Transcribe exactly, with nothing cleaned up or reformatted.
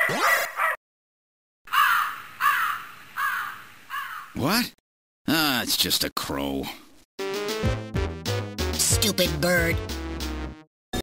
What? Ah, it's just a crow. Stupid bird.